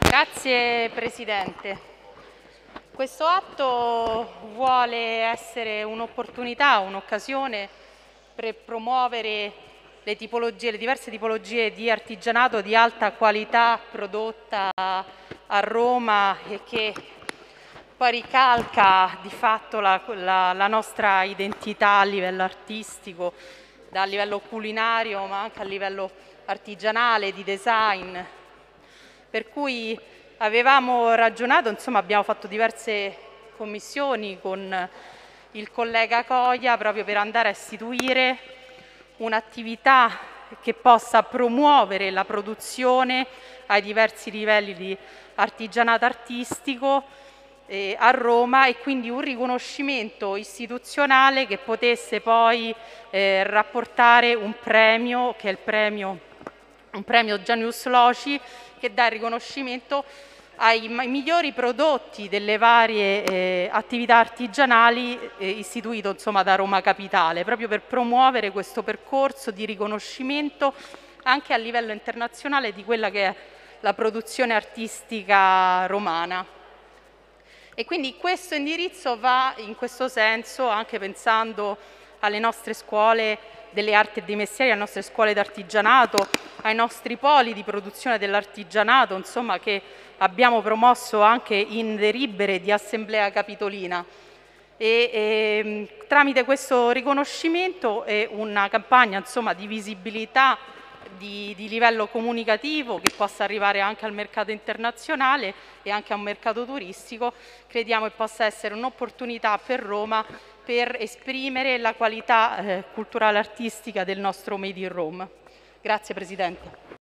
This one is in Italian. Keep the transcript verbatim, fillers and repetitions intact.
Grazie Presidente. Questo atto vuole essere un'opportunità, un'occasione per promuovere le, tipologie, le diverse tipologie di artigianato di alta qualità prodotta a Roma e che poi ricalca di fatto la, la, la nostra identità a livello artistico, da a livello culinario ma anche a livello artigianale, di design. Per cui avevamo ragionato, insomma abbiamo fatto diverse commissioni con il collega Coia proprio per andare a istituire un'attività che possa promuovere la produzione ai diversi livelli di artigianato artistico eh, a Roma, e quindi un riconoscimento istituzionale che potesse poi eh, rapportare un premio, che è il premio, un premio Janius Loci, che dà il riconoscimento ai migliori prodotti delle varie eh, attività artigianali eh, istituito insomma, da Roma Capitale, proprio per promuovere questo percorso di riconoscimento anche a livello internazionale di quella che è la produzione artistica romana. E quindi questo indirizzo va in questo senso, anche pensando alle nostre scuole delle arti e dei mestieri, alle nostre scuole d'artigianato, ai nostri poli di produzione dell'artigianato, insomma, che abbiamo promosso anche in delibere di Assemblea Capitolina. E, e, tramite questo riconoscimento e una campagna insomma, di visibilità di, di livello comunicativo che possa arrivare anche al mercato internazionale e anche a un mercato turistico, crediamo che possa essere un'opportunità per Roma per esprimere la qualità eh, culturale artistica del nostro Made in Rome. Grazie Presidente.